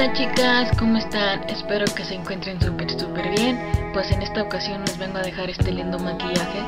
Hola chicas, ¿cómo están? Espero que se encuentren súper bien. Pues en esta ocasión les vengo a dejar este lindo maquillaje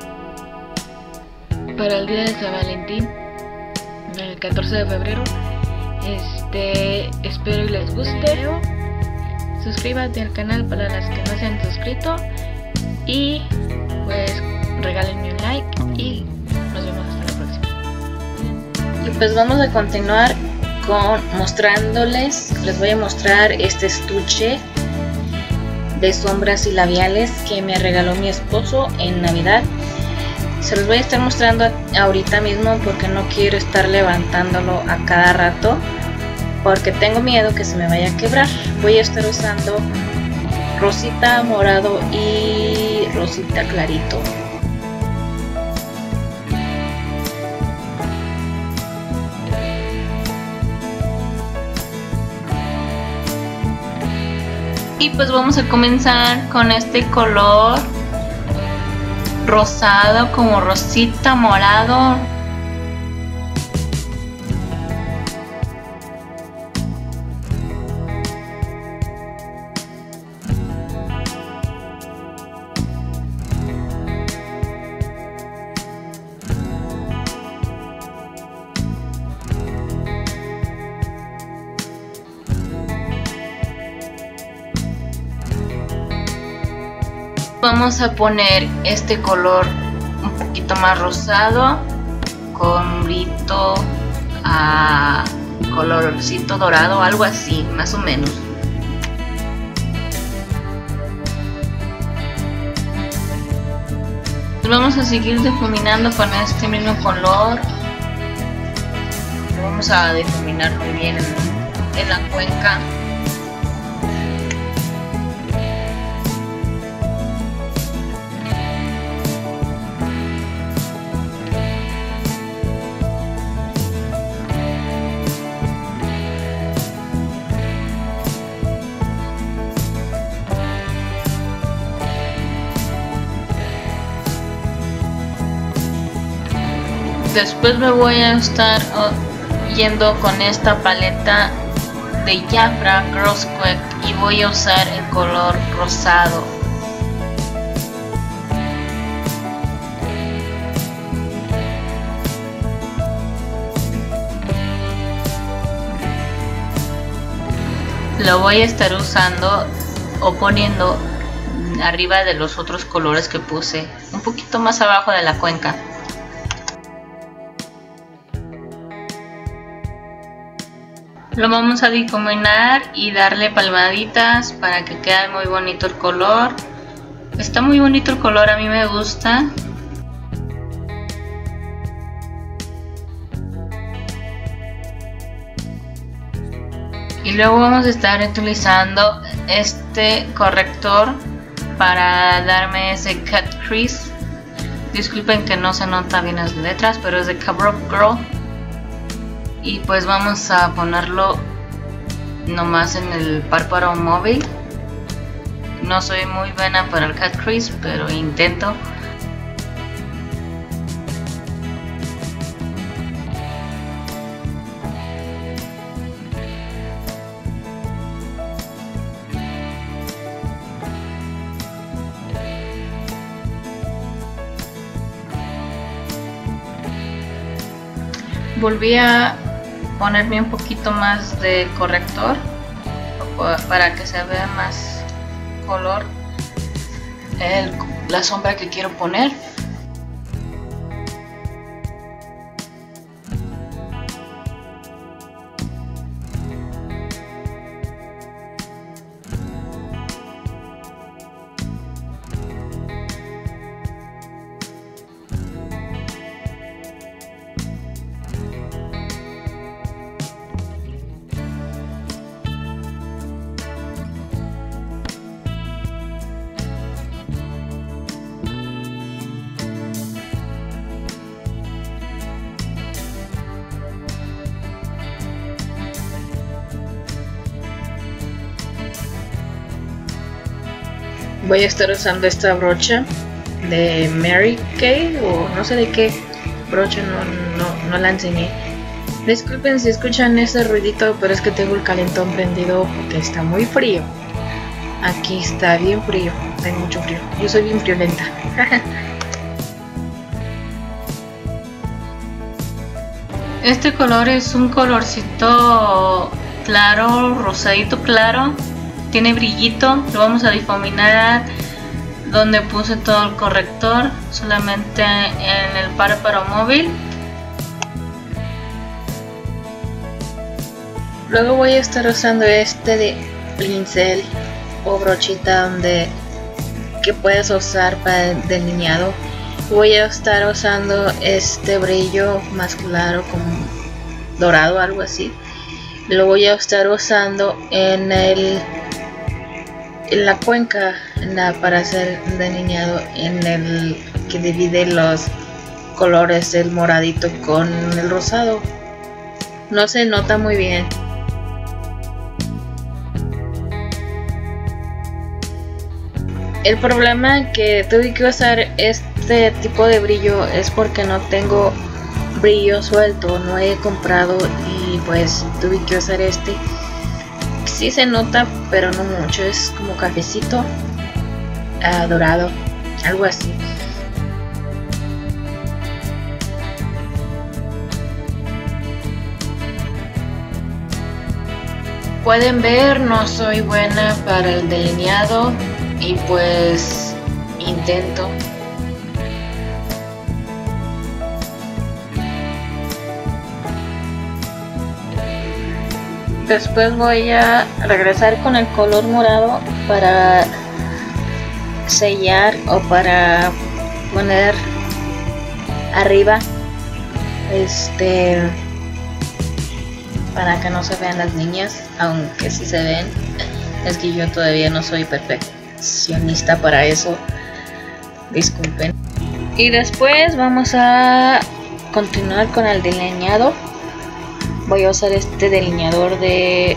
para el día de San Valentín, el 14 de febrero. Espero y les guste. Suscríbete al canal para las que no se han suscrito y pues regálenme un like y nos vemos hasta la próxima. Y pues vamos a continuar mostrándoles. Les voy a mostrar este estuche de sombras y labiales que me regaló mi esposo en Navidad. Se los voy a estar mostrando ahorita mismo porque no quiero estar levantándolo a cada rato porque tengo miedo que se me vaya a quebrar. Voy a estar usando rosita, morado y rosita clarito. Y pues vamos a comenzar con este color rosado, como rosita, morado. Vamos a poner este color un poquito más rosado con brito a colorcito dorado, algo así, más o menos. Vamos a seguir difuminando con este mismo color. Vamos a difuminar muy bien en la cuenca. Después me voy a estar yendo con esta paleta de Jabra Gross Quake y voy a usar el color rosado. Lo voy a estar usando o poniendo arriba de los otros colores que puse, un poquito más abajo de la cuenca. Lo vamos a difuminar y darle palmaditas para que quede muy bonito el color. Está muy bonito el color, a mí me gusta. Y luego vamos a estar utilizando este corrector para darme ese cut crease. Disculpen que no se nota bien las letras, pero es de CoverUp Girl. Y pues vamos a ponerlo nomás en el párpado móvil. No soy muy buena para el cut crease, pero intento. Volví a ponerme un poquito más de corrector para que se vea más color la sombra que quiero poner. Voy a estar usando esta brocha de Mary Kay o no sé de qué brocha, no la enseñé. Disculpen si escuchan ese ruidito, pero es que tengo el calentón prendido porque está muy frío. Aquí está bien frío, hay mucho frío. Yo soy bien friolenta. Este color es un colorcito claro, rosadito claro. Tiene brillito. Lo vamos a difuminar donde puse todo el corrector, solamente en el párpado móvil. Luego voy a estar usando este de pincel o brochita que puedes usar para el delineado. Voy a estar usando este brillo más claro, como dorado, algo así. Lo voy a estar usando en la cuenca para hacer delineado, en el que divide los colores, el moradito con el rosado. No se nota muy bien. El problema que tuve que usar este tipo de brillo es porque no tengo brillo suelto, no he comprado, y pues tuve que usar este. Sí se nota, pero no mucho, es como cafecito, dorado, algo así. Pueden ver, no soy buena para el delineado y pues intento. Después voy a regresar con el color morado para sellar o para poner arriba, para que no se vean las niñas, aunque sí se ven. Es que yo todavía no soy perfeccionista para eso, disculpen. Y después vamos a continuar con el delineado. Voy a usar este delineador de...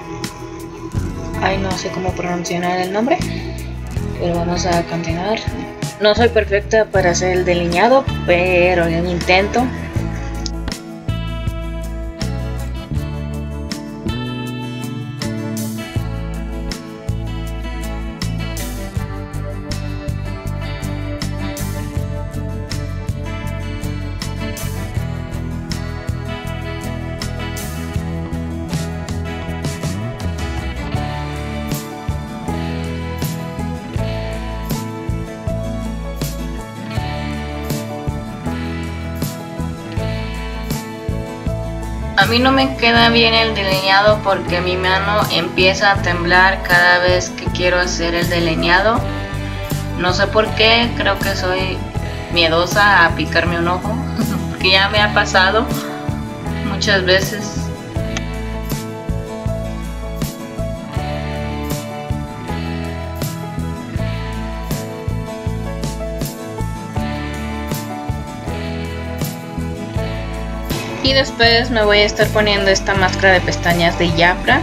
no sé cómo pronunciar el nombre, pero vamos a continuar. No soy perfecta para hacer el delineado, pero yo intento. A mí no me queda bien el delineado porque mi mano empieza a temblar cada vez que quiero hacer el delineado. No sé por qué, creo que soy miedosa a picarme un ojo, porque ya me ha pasado muchas veces. Y después me voy a estar poniendo esta máscara de pestañas de Jafra.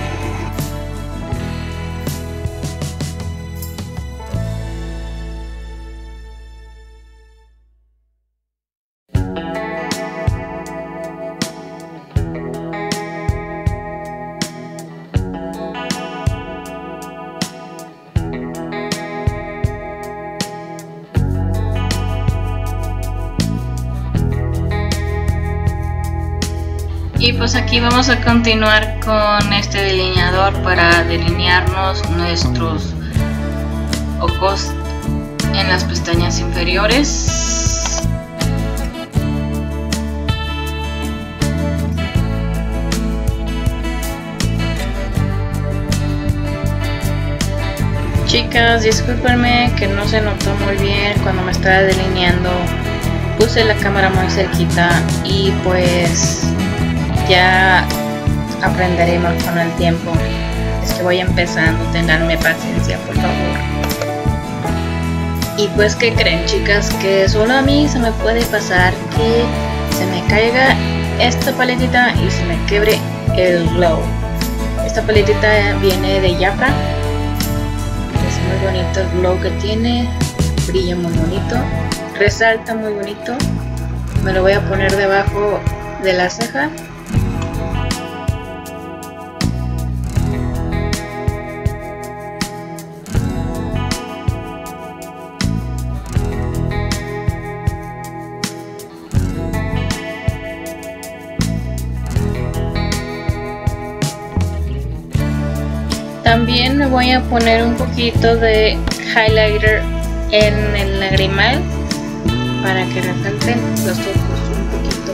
Y pues aquí vamos a continuar con este delineador para delinearnos nuestros ojos en las pestañas inferiores. Chicas, discúlpenme que no se notó muy bien cuando me estaba delineando. Puse la cámara muy cerquita y pues ya aprenderemos con el tiempo. Es que voy empezando, tenganme paciencia, por favor. Y pues, ¿qué creen, chicas? Que solo a mí se me puede pasar que se me caiga esta paletita y se me quiebre el glow. Esta paletita viene de Jafra. Es muy bonito el glow que tiene, brilla muy bonito, resalta muy bonito. Me lo voy a poner debajo de la ceja También me voy a poner un poquito de highlighter en el lagrimal para que resalten los ojos un poquito.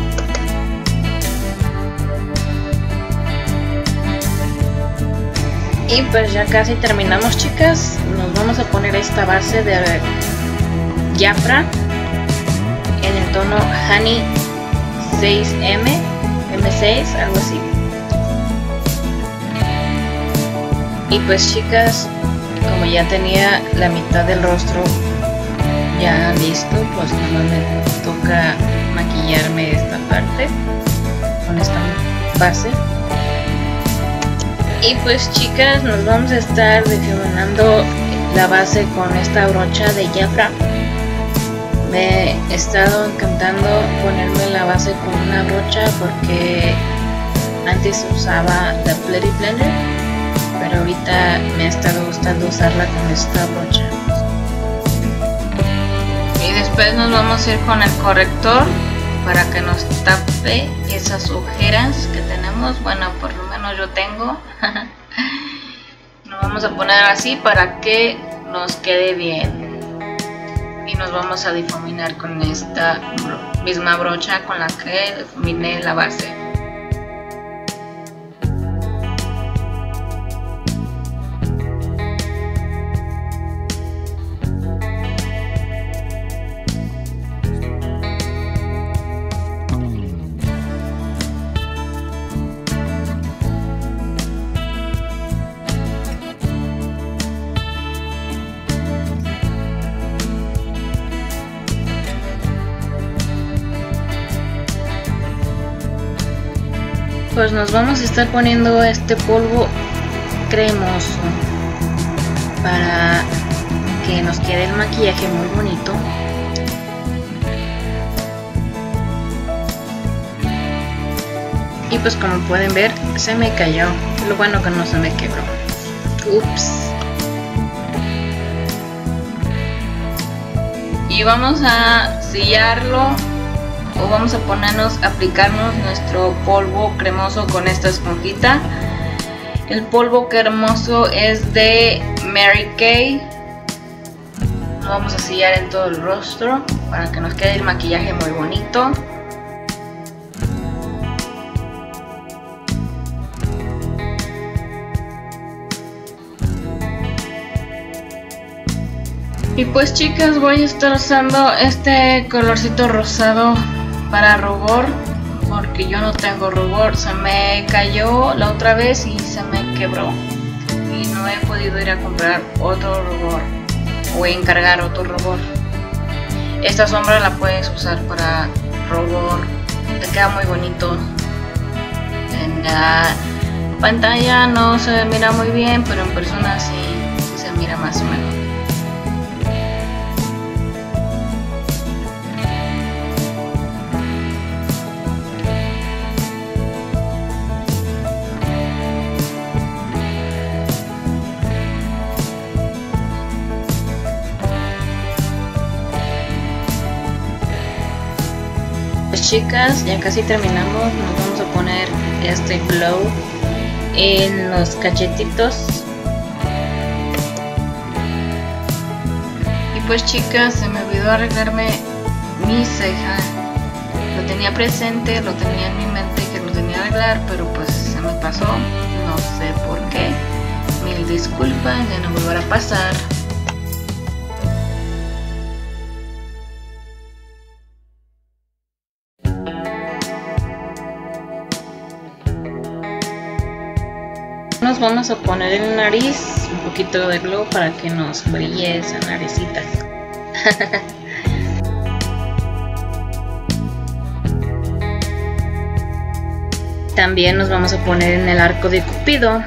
Y pues ya casi terminamos, chicas. Nos vamos a poner esta base de Jafra en el tono Honey 6M, M6, algo así. Y pues, chicas, como ya tenía la mitad del rostro ya listo, pues nomás me toca maquillarme esta parte con esta base. Y pues, chicas, nos vamos a estar difuminando la base con esta brocha de Jafra. Me he estado encantando ponerme la base con una brocha porque antes usaba la Fluffy Blender, pero ahorita me ha estado gustando usarla con esta brocha. Y después nos vamos a ir con el corrector para que nos tape esas ojeras que tenemos. Bueno, por lo menos yo tengo. Nos vamos a poner así para que nos quede bien. Y nos vamos a difuminar con esta misma brocha con la que difuminé la base. Pues nos vamos a estar poniendo este polvo cremoso para que nos quede el maquillaje muy bonito. Y pues como pueden ver, se me cayó. Lo bueno que no se me quebró. Ups. Y vamos a sellarlo, o vamos a aplicarnos nuestro polvo cremoso con esta esponjita. El polvo cremoso es de Mary Kay. Lo vamos a sellar en todo el rostro para que nos quede el maquillaje muy bonito. Y pues, chicas, voy a estar usando este colorcito rosado para rubor, porque yo no tengo rubor. Se me cayó la otra vez y se me quebró y no he podido ir a comprar otro rubor o encargar otro rubor. Esta sombra la puedes usar para rubor, te queda muy bonito. En la pantalla no se mira muy bien, pero en persona sí se mira más o menos. Pues, chicas, ya casi terminamos. Nos vamos a poner este glow en los cachetitos. Y pues, chicas, se me olvidó arreglarme mi ceja. Lo tenía presente, lo tenía en mi mente que lo tenía que arreglar, pero pues se me pasó, no sé por qué. Mil disculpas, ya no volverá a pasar. Nos vamos a poner en la nariz un poquito de glow para que nos brille esa naricita. También nos vamos a poner en el arco de Cupido.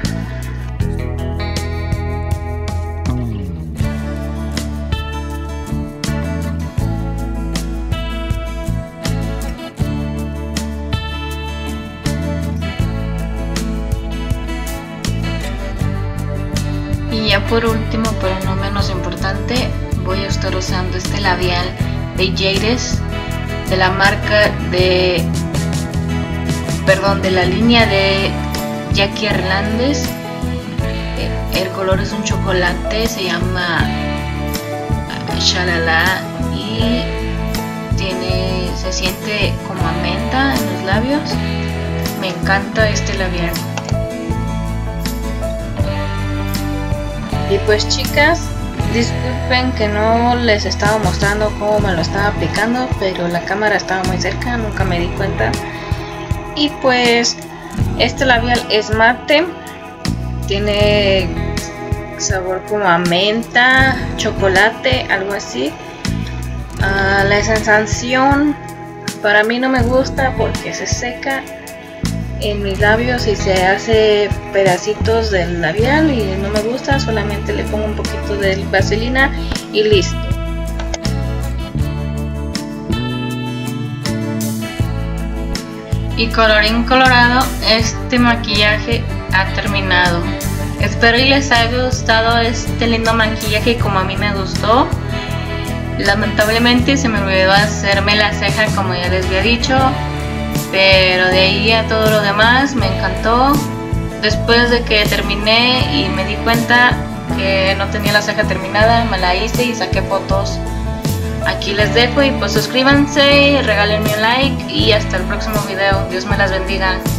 Y ya por último, pero no menos importante, voy a estar usando este labial de Jades, de la marca de la línea de Jackie Hernández. El color es un chocolate, se llama Shalala y se siente como a menta en los labios. Me encanta este labial. Y pues chicas, disculpen que no les estaba mostrando cómo me lo estaba aplicando, pero la cámara estaba muy cerca, nunca me di cuenta. Y pues este labial es mate, tiene sabor como a menta, chocolate, algo así. La sensación para mí no me gusta porque se seca en mis labios y se hace pedacitos del labial y no me gusta. Solamente le pongo un poquito de vaselina y listo. Y colorín colorado, este maquillaje ha terminado. Espero y les haya gustado este lindo maquillaje como a mí me gustó. Lamentablemente se me olvidó hacerme la ceja como ya les había dicho, pero de ahí a todo lo demás me encantó. Después de que terminé y me di cuenta que no tenía la ceja terminada, me la hice y saqué fotos. Aquí les dejo y pues suscríbanse, regálenme un like y hasta el próximo video. Dios me las bendiga.